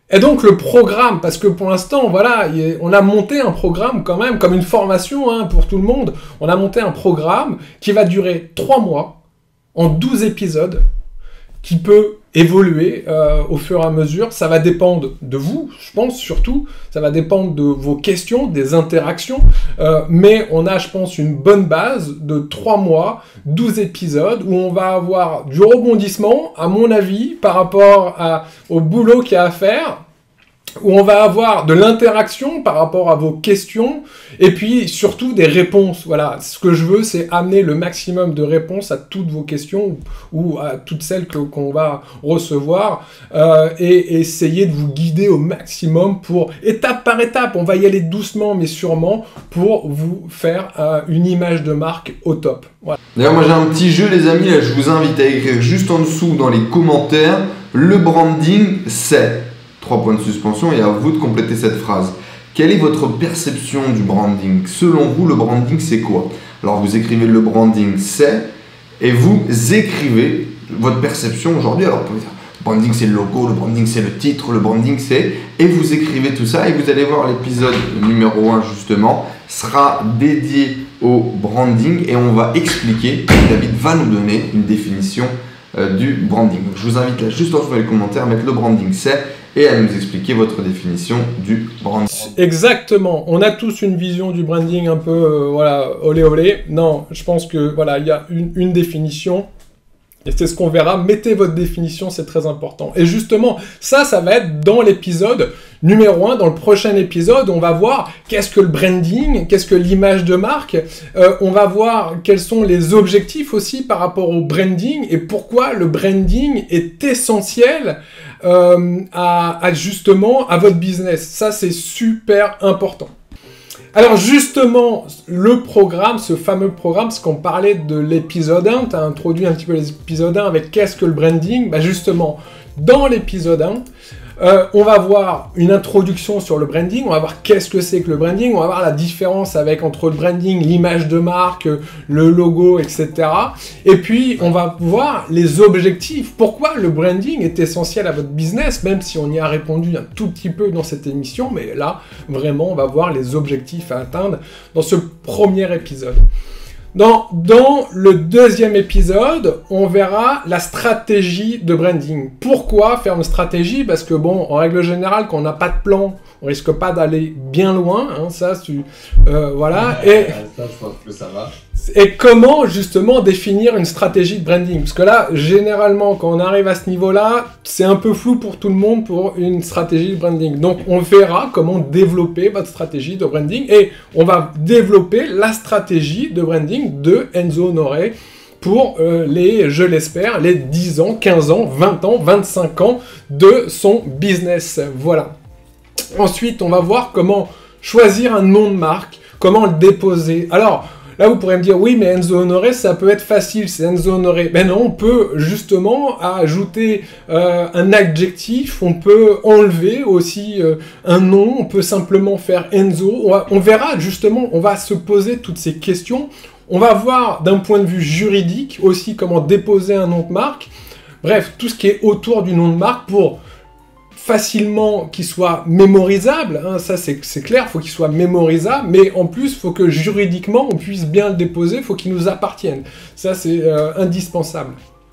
Et donc le programme, parce que pour l'instant, voilà, on a monté un programme quand même, comme une formation hein, pour tout le monde, on a monté un programme qui va durer trois mois, en douze épisodes, qui peut évoluer euh, au fur et à mesure. Ça va dépendre de vous, je pense, surtout. Ça va dépendre de vos questions, des interactions. Euh, mais on a, je pense, une bonne base de trois mois, douze épisodes, où on va avoir du rebondissement, à mon avis, par rapport à, au boulot qu'il y a à faire, où on va avoir de l'interaction par rapport à vos questions, et puis surtout des réponses. Voilà, ce que je veux, c'est amener le maximum de réponses à toutes vos questions, ou à toutes celles que, qu'on va recevoir, euh, et essayer de vous guider au maximum pour, étape par étape, on va y aller doucement mais sûrement, pour vous faire euh, une image de marque au top. Voilà. D'ailleurs, moi j'ai un petit jeu les amis, là je vous invite à écrire juste en dessous dans les commentaires, le branding c'est... Trois points de suspension et à vous de compléter cette phrase. Quelle est votre perception du branding? Selon vous, le branding, c'est quoi? Alors, vous écrivez le branding, c'est, et vous écrivez votre perception aujourd'hui. Alors, vous pouvez dire, le branding, c'est le logo, le branding, c'est le titre, le branding, c'est... Et vous écrivez tout ça et vous allez voir l'épisode numéro un, justement, sera dédié au branding et on va expliquer, David va nous donner une définition euh, du branding. Donc, je vous invite là, juste en dessous dans les commentaires, à mettre le branding, c'est... et à nous expliquer votre définition du branding. Exactement. On a tous une vision du branding un peu, euh, voilà, olé olé. Non, je pense que, voilà, il y a une, une définition. Et c'est ce qu'on verra. Mettez votre définition, c'est très important. Et justement, ça, ça va être dans l'épisode numéro un. Dans le prochain épisode, on va voir qu'est-ce que le branding, qu'est-ce que l'image de marque. Euh, on va voir quels sont les objectifs aussi par rapport au branding et pourquoi le branding est essentiel euh, à, à justement à votre business. Ça, c'est super important. Alors justement, le programme, ce fameux programme, parce qu'on parlait de l'épisode un, tu as introduit un petit peu l'épisode un avec qu'est-ce que le branding, bah justement, dans l'épisode un, euh, on va voir une introduction sur le branding, on va voir qu'est-ce que c'est que le branding, on va voir la différence avec entre le branding, l'image de marque, le logo, et cetera. Et puis, on va voir les objectifs, pourquoi le branding est essentiel à votre business, même si on y a répondu un tout petit peu dans cette émission, mais là, vraiment, on va voir les objectifs à atteindre dans ce premier épisode. Dans, dans le deuxième épisode, on verra la stratégie de branding. Pourquoi faire une stratégie? Parce que bon, en règle générale, quand on n'a pas de plan, on risque pas d'aller bien loin. Hein, ça, tu, euh, voilà. Ouais, et, ça, je pense que ça va. Et comment justement définir une stratégie de branding? Parce que là, généralement, quand on arrive à ce niveau-là, c'est un peu flou pour tout le monde pour une stratégie de branding. Donc, on verra comment développer votre stratégie de branding et on va développer la stratégie de branding de Enzo Honoré pour euh, les, je l'espère, les dix ans, quinze ans, vingt ans, vingt-cinq ans de son business. Voilà. Ensuite, on va voir comment choisir un nom de marque, comment le déposer. Alors, là, vous pourrez me dire, oui, mais Enzo Honoré, ça peut être facile, c'est Enzo Honoré. Ben non, on peut justement ajouter euh, un adjectif, on peut enlever aussi euh, un nom, on peut simplement faire Enzo. On, va, on verra justement, on va se poser toutes ces questions. On va voir d'un point de vue juridique aussi comment déposer un nom de marque. Bref, tout ce qui est autour du nom de marque pour facilement qu'il soit mémorisable, hein, ça c'est clair, il faut qu'il soit mémorisable, mais en plus, il faut que juridiquement, on puisse bien le déposer, il faut qu'il nous appartienne. Ça, c'est euh, indispensable.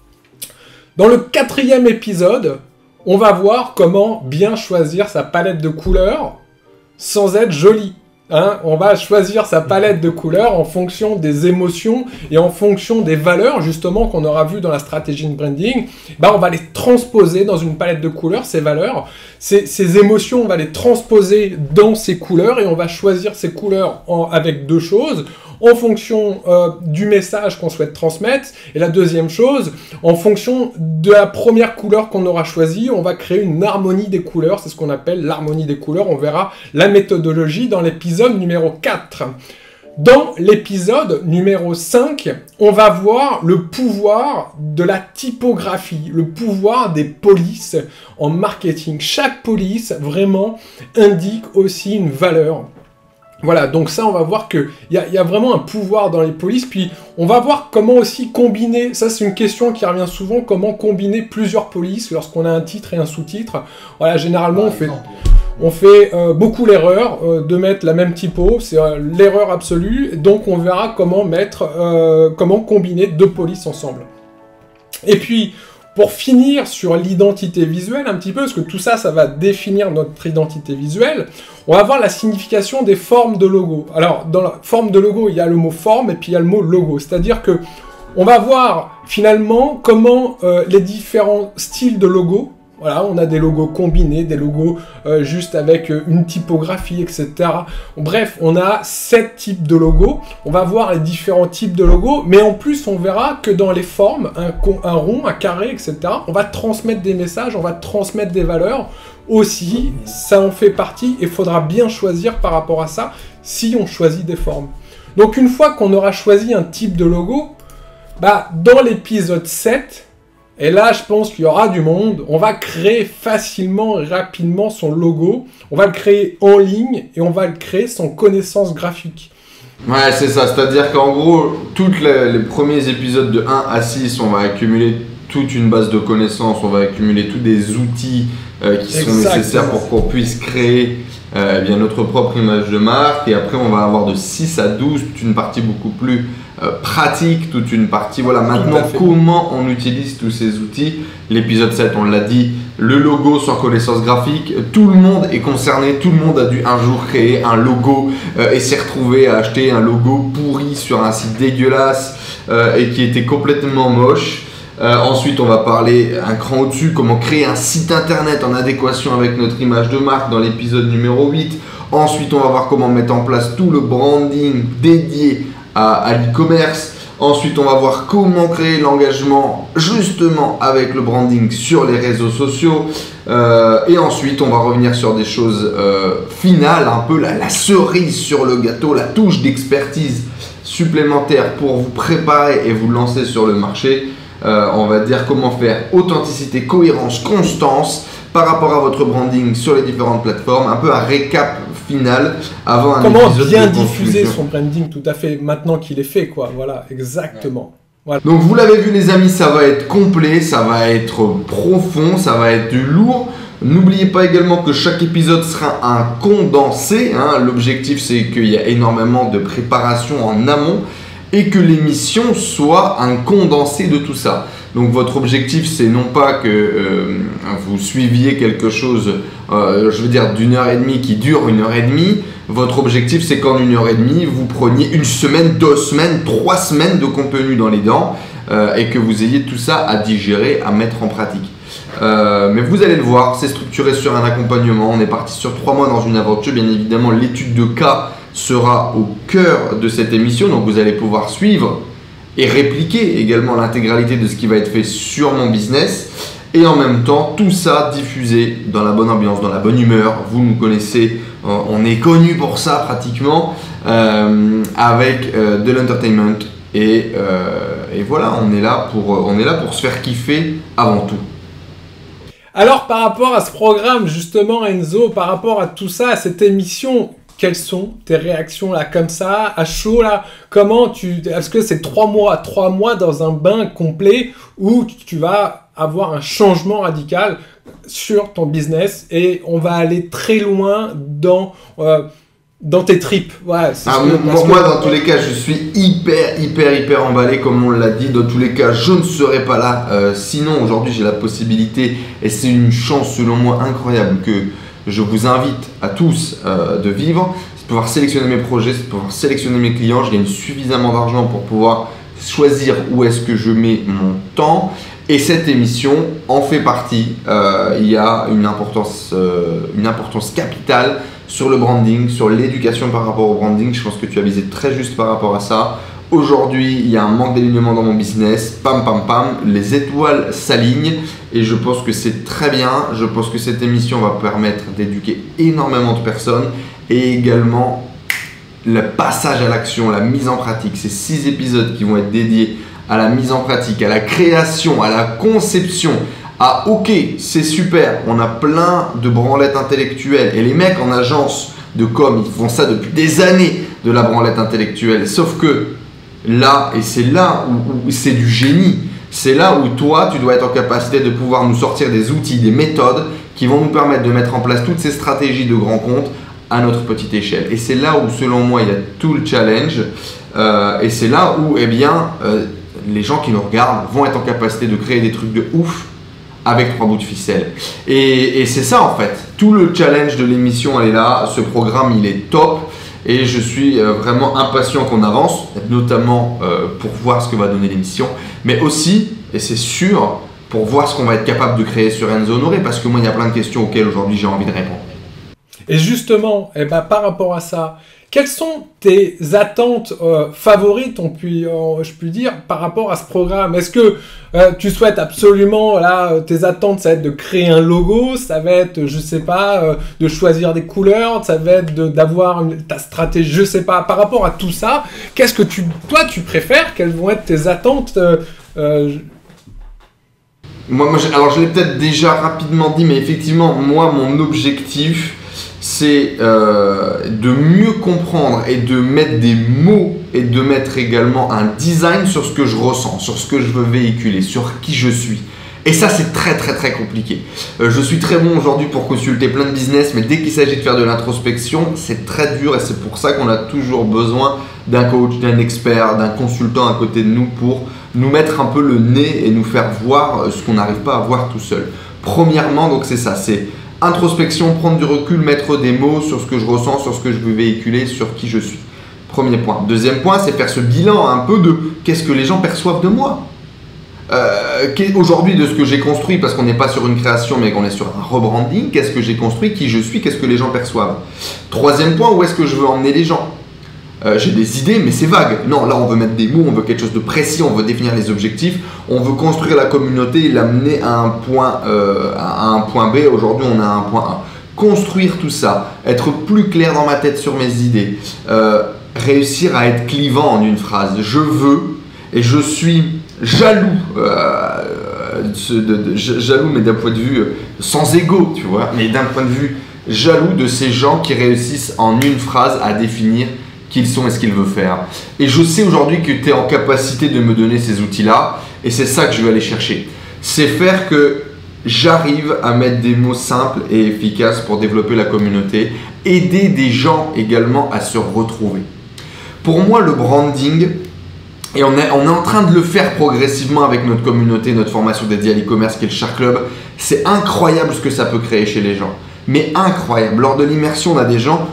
Dans le quatrième épisode, on va voir comment bien choisir sa palette de couleurs sans être joli. Hein, on va choisir sa palette de couleurs en fonction des émotions et en fonction des valeurs justement qu'on aura vu dans la stratégie de branding. Bah, on va les transposer dans une palette de couleurs, ces valeurs, ces, ces émotions, on va les transposer dans ces couleurs et on va choisir ces couleurs en, avec deux choses. En fonction euh, du message qu'on souhaite transmettre. Et la deuxième chose, en fonction de la première couleur qu'on aura choisie, on va créer une harmonie des couleurs. C'est ce qu'on appelle l'harmonie des couleurs. On verra la méthodologie dans l'épisode numéro quatre. Dans l'épisode numéro cinq, on va voir le pouvoir de la typographie, le pouvoir des polices en marketing. Chaque police, vraiment, indique aussi une valeur. Voilà, donc ça, on va voir qu'il y a, y a vraiment un pouvoir dans les polices, puis on va voir comment aussi combiner, ça c'est une question qui revient souvent, comment combiner plusieurs polices lorsqu'on a un titre et un sous-titre. Voilà, généralement, on fait, on fait euh, beaucoup l'erreur euh, de mettre la même typo, c'est euh, l'erreur absolue, donc on verra comment mettre, euh, comment combiner deux polices ensemble. Et puis, pour finir sur l'identité visuelle un petit peu, parce que tout ça, ça va définir notre identité visuelle, on va voir la signification des formes de logo. Alors, dans la forme de logo, il y a le mot forme et puis il y a le mot logo. C'est-à-dire que on va voir finalement comment euh, les différents styles de logos, voilà, on a des logos combinés, des logos euh, juste avec euh, une typographie, et cetera. Bref, on a sept types de logos. On va voir les différents types de logos, mais en plus, on verra que dans les formes, un, un rond, un carré, et cetera, on va transmettre des messages, on va transmettre des valeurs. Aussi, ça en fait partie et il faudra bien choisir par rapport à ça si on choisit des formes. Donc, une fois qu'on aura choisi un type de logo, bah, dans l'épisode sept, et là, je pense qu'il y aura du monde. On va créer facilement, rapidement son logo. On va le créer en ligne et on va le créer sans connaissance graphique. Ouais, c'est ça. C'est-à-dire qu'en gros, tous les, les premiers épisodes de un à six, on va accumuler toute une base de connaissances. On va accumuler tous des outils euh, qui sont Exactement. nécessaires pour qu'on puisse créer euh, eh bien, notre propre image de marque. Et après, on va avoir de six à douze, toute une partie beaucoup plus Euh, pratique, toute une partie. Voilà, maintenant comment on utilise tous ces outils. L'épisode sept, on l'a dit, le logo sans connaissance graphique, tout le monde est concerné, tout le monde a dû un jour créer un logo euh, et s'est retrouvé à acheter un logo pourri sur un site dégueulasse euh, et qui était complètement moche. Euh, ensuite, on va parler un cran au-dessus, comment créer un site internet en adéquation avec notre image de marque dans l'épisode numéro huit. Ensuite, on va voir comment mettre en place tout le branding dédié à, à l'e-commerce. Ensuite, on va voir comment créer l'engagement justement avec le branding sur les réseaux sociaux. Euh, et ensuite, on va revenir sur des choses euh, finales, un peu la, la cerise sur le gâteau, la touche d'expertise supplémentaire pour vous préparer et vous lancer sur le marché. Euh, on va dire comment faire authenticité, cohérence, constance par rapport à votre branding sur les différentes plateformes. Un peu un récap final avant un comment épisode bien de diffuser conclusion. son branding tout à fait maintenant qu'il est fait, quoi. Voilà, exactement. Voilà. Donc vous l'avez vu les amis, ça va être complet, ça va être profond, ça va être lourd. N'oubliez pas également que chaque épisode sera un condensé, hein. L'objectif c'est qu'il y a énormément de préparation en amont et que l'émission soit un condensé de tout ça. Donc votre objectif c'est non pas que euh, vous suiviez quelque chose, euh, je veux dire d'une heure et demie qui dure une heure et demie. Votre objectif c'est qu'en une heure et demie vous preniez une semaine, deux semaines, trois semaines de contenu dans les dents euh, et que vous ayez tout ça à digérer, à mettre en pratique. Euh, mais vous allez le voir, c'est structuré sur un accompagnement. On est parti sur trois mois dans une aventure. Bien évidemment, l'étude de cas sera au cœur de cette émission. Donc vous allez pouvoir suivre et répliquer également l'intégralité de ce qui va être fait sur mon business. Et en même temps, tout ça diffusé dans la bonne ambiance, dans la bonne humeur. Vous nous connaissez, on est connu pour ça pratiquement, euh, avec euh, de l'entertainment. Et, euh, et voilà, on est, là pour, on est là pour se faire kiffer avant tout. Alors, par rapport à ce programme, justement, Enzo, par rapport à tout ça, à cette émission, quelles sont tes réactions là, comme ça, à chaud là? Comment tu, est-ce que c'est trois mois, trois mois dans un bain complet où tu vas avoir un changement radical sur ton business et on va aller très loin dans euh, dans tes tripes? Ouais, c'est ah, sûr, moi, que... moi, dans tous les cas, je suis hyper, hyper, hyper emballé, comme on l'a dit. Dans tous les cas, je ne serai pas là. Euh, sinon, aujourd'hui, j'ai la possibilité, et c'est une chance, selon moi, incroyable, que je vous invite à tous euh, de vivre. C'est de pouvoir sélectionner mes projets, c'est de pouvoir sélectionner mes clients. Je gagne suffisamment d'argent pour pouvoir choisir où est-ce que je mets mon temps. Et cette émission en fait partie. Euh, il y a une importance, euh, une importance capitale sur le branding, sur l'éducation par rapport au branding. Je pense que tu as visé très juste par rapport à ça. Aujourd'hui, il y a un manque d'alignement dans mon business. Pam, pam, pam. Les étoiles s'alignent et je pense que c'est très bien. Je pense que cette émission va permettre d'éduquer énormément de personnes et également le passage à l'action, la mise en pratique. Ces six épisodes qui vont être dédiés à la mise en pratique, à la création, à la conception, à ok, c'est super, on a plein de branlettes intellectuelles et les mecs en agence de com, ils font ça depuis des années, de la branlette intellectuelle. Sauf que là, et c'est là où, où c'est du génie, c'est là où toi, tu dois être en capacité de pouvoir nous sortir des outils, des méthodes qui vont nous permettre de mettre en place toutes ces stratégies de grands comptes à notre petite échelle. Et c'est là où, selon moi, il y a tout le challenge. Euh, et c'est là où, eh bien, euh, les gens qui nous regardent vont être en capacité de créer des trucs de ouf avec trois bouts de ficelle. Et, et c'est ça, en fait. Tout le challenge de l'émission, elle est là. Ce programme, il est top. Et je suis euh, vraiment impatient qu'on avance, notamment euh, pour voir ce que va donner l'émission, mais aussi, et c'est sûr, pour voir ce qu'on va être capable de créer sur Enzo Honoré, parce que moi, il y a plein de questions auxquelles aujourd'hui j'ai envie de répondre. Et justement, eh ben, par rapport à ça, quelles sont tes attentes euh, favorites, on puis, euh, je puis dire, par rapport à ce programme? Est-ce que euh, tu souhaites absolument, là, euh, tes attentes, ça va être de créer un logo, ça va être, je sais pas, euh, de choisir des couleurs, ça va être d'avoir ta stratégie, je sais pas. Par rapport à tout ça, qu'est-ce que tu, toi, tu préfères? Quelles vont être tes attentes euh, euh, Moi, moi, alors je l'ai peut-être déjà rapidement dit, mais effectivement, moi, mon objectif, c'est euh, de mieux comprendre et de mettre des mots et de mettre également un design sur ce que je ressens, sur ce que je veux véhiculer, sur qui je suis. Et ça, c'est très très très compliqué. Euh, je suis très bon aujourd'hui pour consulter plein de business, mais dès qu'il s'agit de faire de l'introspection, c'est très dur et c'est pour ça qu'on a toujours besoin d'un coach, d'un expert, d'un consultant à côté de nous pour nous mettre un peu le nez et nous faire voir ce qu'on n'arrive pas à voir tout seul. Premièrement, donc c'est ça, c'est introspection, prendre du recul, mettre des mots sur ce que je ressens, sur ce que je veux véhiculer, sur qui je suis. Premier point. Deuxième point, c'est faire ce bilan un peu de qu'est-ce que les gens perçoivent de moi. Euh, Aujourd'hui, de ce que j'ai construit, parce qu'on n'est pas sur une création, mais qu'on est sur un rebranding, qu'est-ce que j'ai construit, qui je suis, qu'est-ce que les gens perçoivent. Troisième point, où est-ce que je veux emmener les gens. Euh, j'ai des idées, mais c'est vague. Non, là, on veut mettre des mots, on veut quelque chose de précis, on veut définir les objectifs, on veut construire la communauté et l'amener à un point, euh, à un point B. Aujourd'hui, on a un point A. Construire tout ça, être plus clair dans ma tête sur mes idées, euh, réussir à être clivant en une phrase. Je veux et je suis jaloux, euh, de, de, de, jaloux, mais d'un point de vue euh, sans ego, tu vois, mais d'un point de vue jaloux de ces gens qui réussissent en une phrase à définir qui ils sont et ce qu'ils veulent faire. Et je sais aujourd'hui que tu es en capacité de me donner ces outils-là, et c'est ça que je vais aller chercher. C'est faire que j'arrive à mettre des mots simples et efficaces pour développer la communauté, aider des gens également à se retrouver. Pour moi, le branding, et on est, on est en train de le faire progressivement avec notre communauté, notre formation dédiée à l'e-commerce qui est le Shark Club, c'est incroyable ce que ça peut créer chez les gens. Mais incroyable. Lors de l'immersion, on a des gens...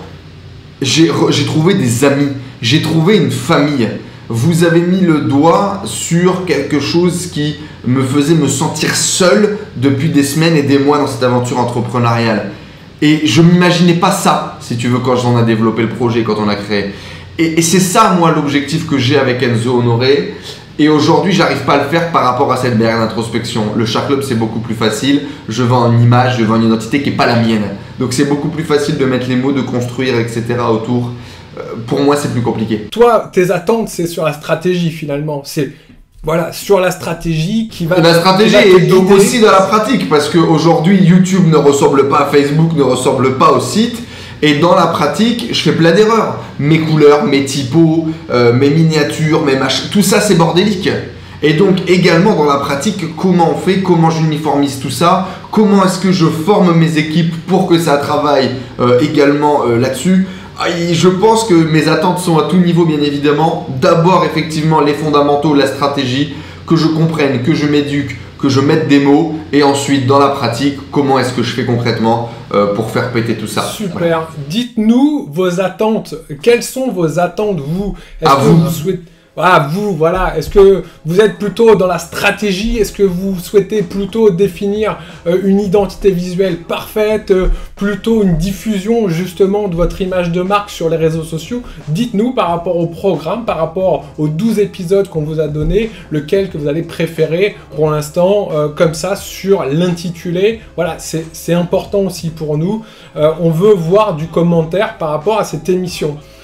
J'ai trouvé des amis, j'ai trouvé une famille. Vous avez mis le doigt sur quelque chose qui me faisait me sentir seul depuis des semaines et des mois dans cette aventure entrepreneuriale. Et je ne m'imaginais pas ça, si tu veux, quand on a développé le projet, quand on a créé. Et, et c'est ça, moi, l'objectif que j'ai avec Enzo Honoré. Et aujourd'hui, j'arrive pas à le faire par rapport à cette barrière d'introspection. Le Shark Club, c'est beaucoup plus facile. Je vends une image, je vends une identité qui n'est pas la mienne. Donc, c'est beaucoup plus facile de mettre les mots, de construire, et cetera autour. Euh, pour moi, c'est plus compliqué. Toi, tes attentes, c'est sur la stratégie, finalement. C'est, voilà, sur la stratégie qui va... La stratégie est donc aussi dans la pratique. Parce qu'aujourd'hui, YouTube ne ressemble pas à Facebook, ne ressemble pas au site. Et dans la pratique, je fais plein d'erreurs. Mes couleurs, mes typos, euh, mes miniatures, mes machins, tout ça c'est bordélique. Et donc également dans la pratique, comment on fait, comment j'uniformise tout ça, comment est-ce que je forme mes équipes pour que ça travaille euh, également euh, là-dessus. Je pense que mes attentes sont à tout niveau bien évidemment. D'abord effectivement les fondamentaux, la stratégie, que je comprenne, que je m'éduque, que je mette des mots, et ensuite dans la pratique, comment est-ce que je fais concrètement euh, pour faire péter tout ça. Super. Voilà. Dites-nous vos attentes. Quelles sont vos attentes, vous? Est-ce À que vous. vous souhaitez... Ah, vous, voilà. Est-ce que vous êtes plutôt dans la stratégie? Est-ce que vous souhaitez plutôt définir euh, une identité visuelle parfaite, euh, plutôt une diffusion justement de votre image de marque sur les réseaux sociaux? Dites-nous par rapport au programme, par rapport aux douze épisodes qu'on vous a donnés, lequel que vous allez préférer pour l'instant, euh, comme ça, sur l'intitulé. Voilà, c'est important aussi pour nous. Euh, on veut voir du commentaire par rapport à cette émission.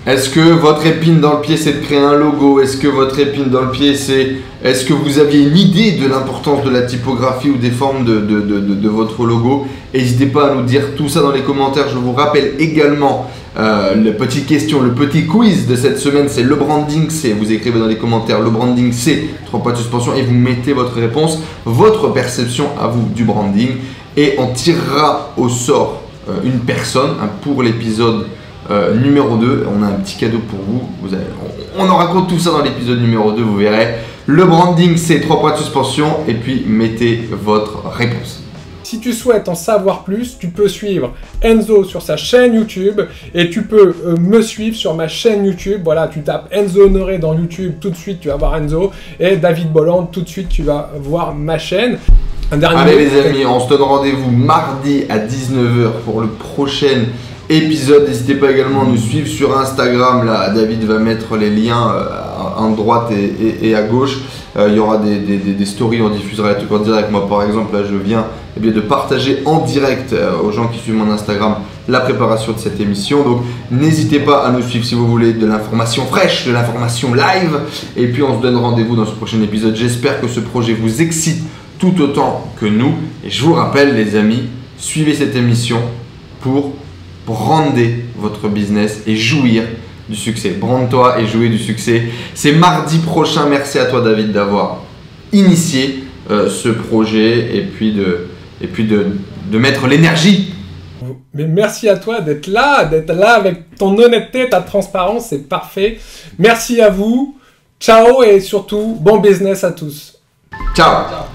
Est-ce que votre épine dans le pied c'est de créer un logo? Est-ce que votre épine dans le pied c'est... Est-ce que vous aviez une idée de l'importance de la typographie ou des formes de, de, de, de, de votre logo? N'hésitez pas à nous dire tout ça dans les commentaires. Je vous rappelle également euh, la petite question, le petit quiz de cette semaine, c'est le branding, c'est, vous écrivez dans les commentaires, le branding c'est trois points de suspension et vous mettez votre réponse, votre perception à vous du branding et on tirera au sort euh, une personne hein, pour l'épisode Euh, numéro deux, on a un petit cadeau pour vous, vous avez, on, on en raconte tout ça dans l'épisode numéro deux, vous verrez. Le branding c'est trois points de suspension et puis mettez votre réponse. Si tu souhaites en savoir plus, tu peux suivre Enzo sur sa chaîne YouTube et tu peux euh, me suivre sur ma chaîne YouTube. Voilà, tu tapes Enzo Honoré dans YouTube, tout de suite tu vas voir Enzo, et David Bolland, tout de suite tu vas voir ma chaîne. Un dernier Allez mot. les amis, on se donne rendez-vous mardi à dix-neuf heures pour le prochain épisode. N'hésitez pas également à nous suivre sur Instagram. Là, David va mettre les liens euh, à droite et, et, et à gauche. Euh, il y aura des, des, des stories, on diffusera les trucs en direct. Moi, par exemple, là, je viens eh bien, de partager en direct euh, aux gens qui suivent mon Instagram la préparation de cette émission. Donc, n'hésitez pas à nous suivre si vous voulez de l'information fraîche, de l'information live. Et puis, on se donne rendez-vous dans ce prochain épisode. J'espère que ce projet vous excite tout autant que nous. Et je vous rappelle, les amis, suivez cette émission pour brander votre business et jouir du succès. Brande-toi et jouir du succès. C'est mardi prochain. Merci à toi David d'avoir initié euh, ce projet et puis de, et puis de, de mettre l'énergie. Mais merci à toi d'être là, d'être là avec ton honnêteté, ta transparence, c'est parfait. Merci à vous. Ciao et surtout, bon business à tous. Ciao. Ciao.